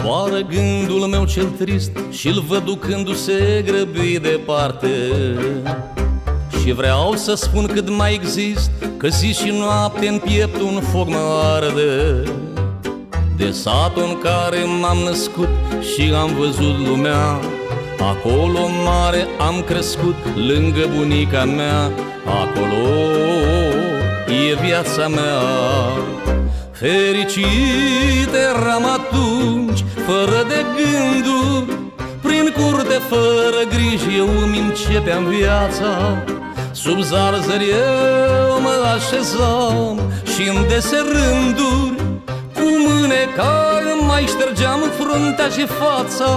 zboară gândul meu cel trist și-l văd ducându-se grăbit departe. Și vreau să spun cât mai exist, că zi și noapte în piept un foc mă arde. De satul în care m-am născut și am văzut lumea, acolo mare am crescut lângă bunica mea. Acolo e viața mea. Fericit eram atunci, fără de gânduri, prin curte fără griji eu îmi începeam viața. Sub zarzări eu mă așezam și în dese rânduri, cu mâneca îmi mai ștergeam fruntea și fața.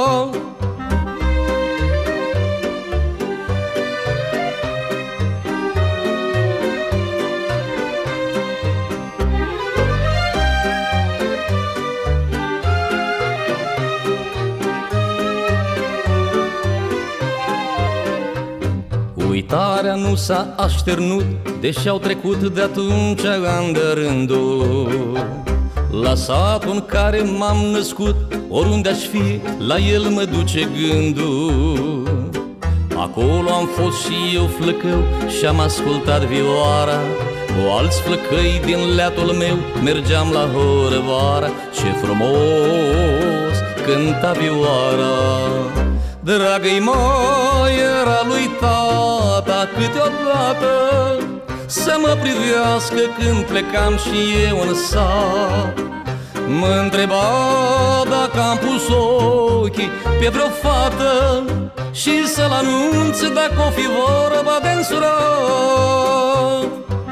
Uitarea nu s-a așternut, deși au trecut de atunci ani de rândul. La satul în care m-am născut, oriunde aș fi, la el mă duce gândul. Acolo am fost și eu flăcău și-am ascultat vioara. Cu alți flăcăi din leatul meu mergeam la Horăvara. Ce frumos cânta vioara. Dragă-i mai era lui tata câteodată să mă privească când plecam și eu în sat. Mă întreba dacă am pus ochii pe vreo fată și să-l anunț dacă o fi vorba de însurat.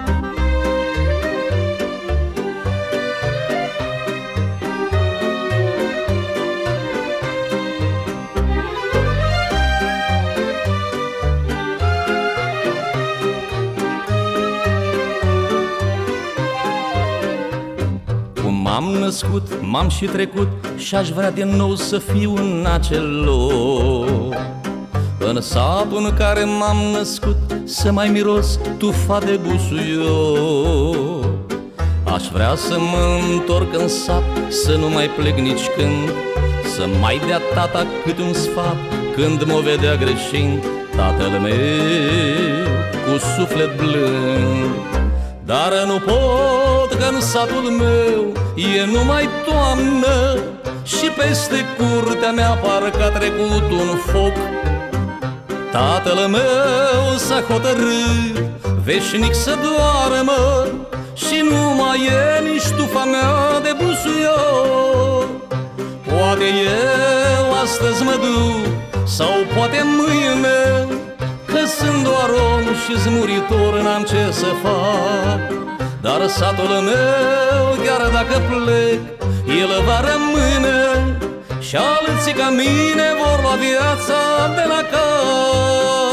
M-am născut, m-am și trecut și-aș vrea din nou să fiu în acel loc. În satul în care m-am născut să mai miros tufa de busuioc. Aș vrea să mă întorc în sat, să nu mai plec nici când, să mai dea tata câte un sfat când mă vedea greșind. Tatăl meu cu suflet blând. Dar nu pot, că în satul meu e numai toamnă și peste curtea mea parcă a trecut un foc. Tatăl meu s-a hotărât veșnic să doarmă și nu mai e nici tufa mea de busuioc. Poate eu astăzi mă duc sau poate mâine, că sunt doar om și zmuritor, n-am ce să fac. Dar satul meu, chiar dacă plec, el va rămâne și alții ca mine vor lua viața de la cap.